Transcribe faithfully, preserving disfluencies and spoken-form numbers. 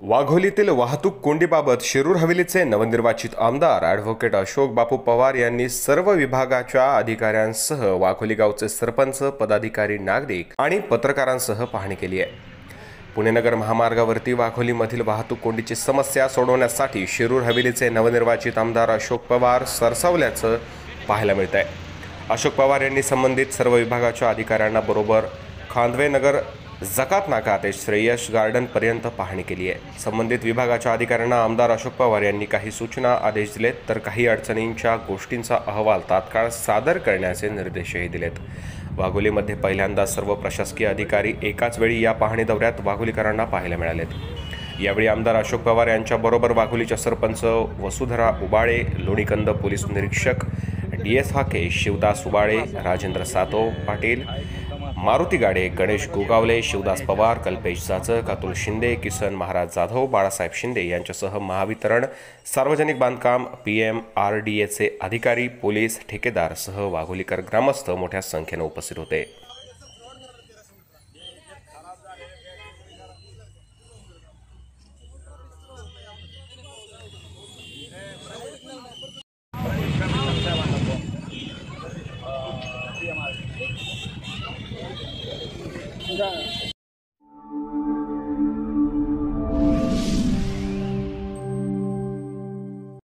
वाघोलीतील वाहतूक कोंडीबाबत शिरूर हवेलीचे नवनिर्वाचित आमदार ॲडव्होकेट अशोक बापू पवार यांनी सर्व विभागाच्या अधिकाऱ्यांसह वाघोली गावचे सरपंच, पदाधिकारी, नागरिक आणि पत्रकारांसह पाहणी केली आहे। पुणे नगर महामार्गावरती वाघोलीमधील वाहतूक कोंडीची समस्या सोडवण्यासाठी शिरूर हवेलीचे नवनिर्वाचित आमदार अशोक पवार सरसावल्याचं पाहायला मिळत आहे। अशोक पवार यांनी संबंधित सर्व विभागाच्या अधिकाऱ्यांना बरोबर खांदवे नगर जकात नाका ते श्रेयस गार्डन पर्यंत पाहणी केली आहे। संबंधित विभागाच्या अधिकाऱ्यांना आमदार अशोक पवार यांनी काही सूचना आदेश दिलेत, तर काही अडचणींच्या गोष्टींचा अहवाल तात्काळ सादर करण्याचे निर्देशही दिलेत। वाघोलीमध्ये पहिल्यांदा सर्व प्रशासकीय अधिकारी एकाच वेळी या पाहणी दौऱ्यात वाघोलीकरांना पाहायला मिळालेत। यावेळी आमदार अशोक पवार यांच्या बरोबर वाघोलीच्या सरपंच वसुधरा उबाळे, लोणीकंद पोलीस निरीक्षक डी एस हाके, शिवदास उबाळे, राजेंद्र सातव पाटील, मारुती गाडे, गणेश गोगावले, शिवदास पवार, कल्पेश जाचक, अतुल शिंदे, किसन महाराज जाधव, बाळासाहेब शिंदे यांच्यासह महावितरण, सार्वजनिक बांधकाम, पी एम आर डी एचे अधिकारी, पोलीस, ठेकेदार सह वाघोलीकर ग्रामस्थ मोठ्या संख्येने उपस्थित होते। Yeah.